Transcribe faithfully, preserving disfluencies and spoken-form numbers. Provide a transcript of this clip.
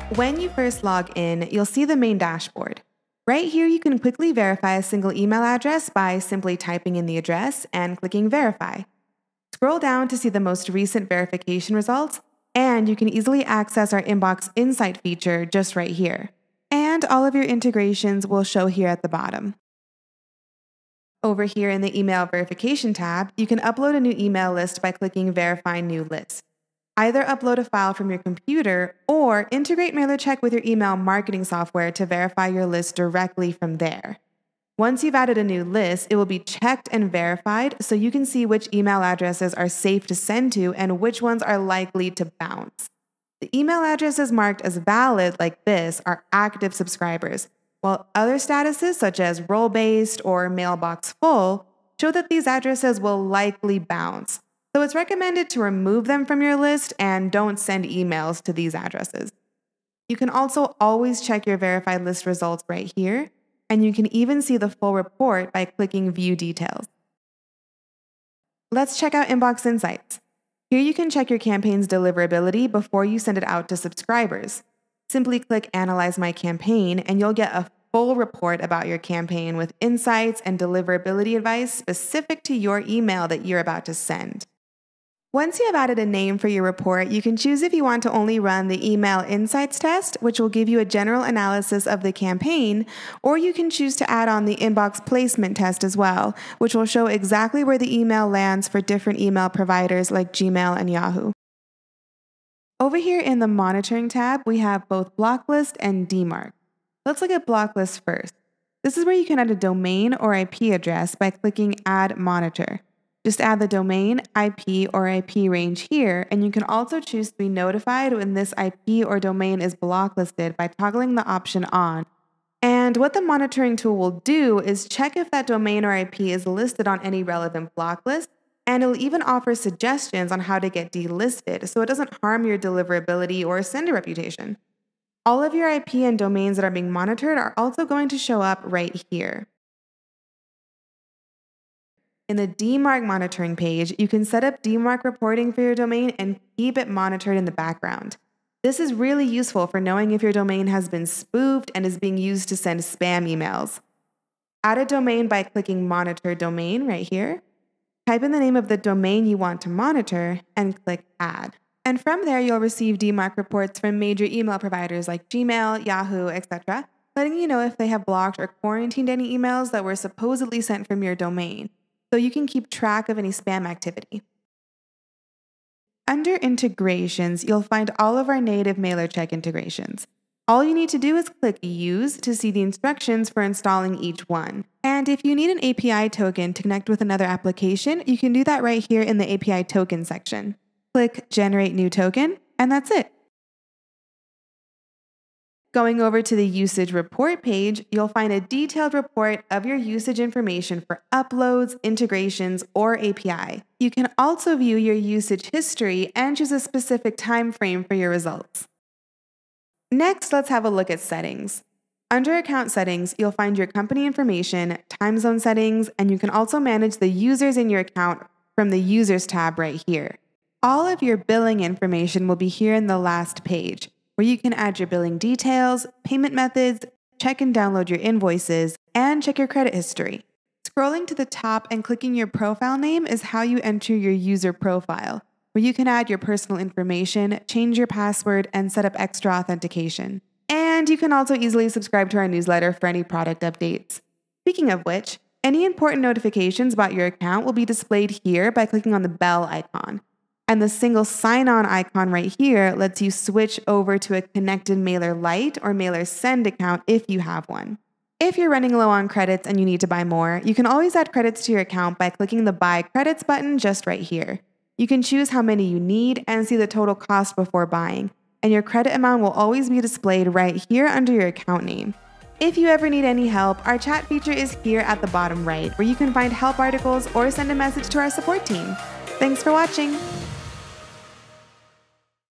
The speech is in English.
When you first log in, you'll see the main dashboard. Right here, you can quickly verify a single email address by simply typing in the address and clicking Verify. Scroll down to see the most recent verification results, and you can easily access our Inbox Insight feature just right here. And all of your integrations will show here at the bottom. Over here in the Email Verification tab, you can upload a new email list by clicking Verify New List. Either upload a file from your computer or integrate MailerCheck with your email marketing software to verify your list directly from there. Once you've added a new list, it will be checked and verified so you can see which email addresses are safe to send to and which ones are likely to bounce. The email addresses marked as valid like this are active subscribers, while other statuses such as role-based or mailbox full show that these addresses will likely bounce. So it's recommended to remove them from your list and don't send emails to these addresses. You can also always check your verified list results right here, and you can even see the full report by clicking View Details. Let's check out Inbox Insights. Here you can check your campaign's deliverability before you send it out to subscribers. Simply click Analyze My Campaign, and you'll get a full report about your campaign with insights and deliverability advice specific to your email that you're about to send. Once you have added a name for your report, you can choose if you want to only run the Email Insights test, which will give you a general analysis of the campaign, or you can choose to add on the Inbox Placement test as well, which will show exactly where the email lands for different email providers like Gmail and Yahoo. Over here in the Monitoring tab, we have both Blocklist and D MARC. Let's look at Blocklist first. This is where you can add a domain or I P address by clicking Add Monitor. Just add the domain, I P, or I P range here, and you can also choose to be notified when this I P or domain is blocklisted by toggling the option on. And what the monitoring tool will do is check if that domain or I P is listed on any relevant blocklist, and it'll even offer suggestions on how to get delisted so it doesn't harm your deliverability or sender reputation. All of your I P and domains that are being monitored are also going to show up right here. In the D MARC monitoring page, you can set up D MARC reporting for your domain and keep it monitored in the background. This is really useful for knowing if your domain has been spoofed and is being used to send spam emails. Add a domain by clicking Monitor Domain right here. Type in the name of the domain you want to monitor and click Add. And from there, you'll receive D MARC reports from major email providers like Gmail, Yahoo, et cetera, letting you know if they have blocked or quarantined any emails that were supposedly sent from your domain, so you can keep track of any spam activity. Under Integrations, you'll find all of our native MailerCheck integrations. All you need to do is click Use to see the instructions for installing each one. And if you need an A P I token to connect with another application, you can do that right here in the A P I token section. Click Generate New Token, and that's it. Going over to the Usage Report page, you'll find a detailed report of your usage information for uploads, integrations, or A P I. You can also view your usage history and choose a specific time frame for your results. Next, let's have a look at settings. Under Account Settings, you'll find your company information, time zone settings, and you can also manage the users in your account from the Users tab right here. All of your billing information will be here in the last page, where you can add your billing details, payment methods, check and download your invoices, and check your credit history. Scrolling to the top and clicking your profile name is how you enter your user profile, where you can add your personal information, change your password, and set up extra authentication. And you can also easily subscribe to our newsletter for any product updates. Speaking of which, any important notifications about your account will be displayed here by clicking on the bell icon. And the single sign-on icon right here lets you switch over to a connected MailerLite or MailerSend account if you have one. If you're running low on credits and you need to buy more, you can always add credits to your account by clicking the Buy Credits button just right here. You can choose how many you need and see the total cost before buying, and your credit amount will always be displayed right here under your account name. If you ever need any help, our chat feature is here at the bottom right, where you can find help articles or send a message to our support team. Thanks for watching!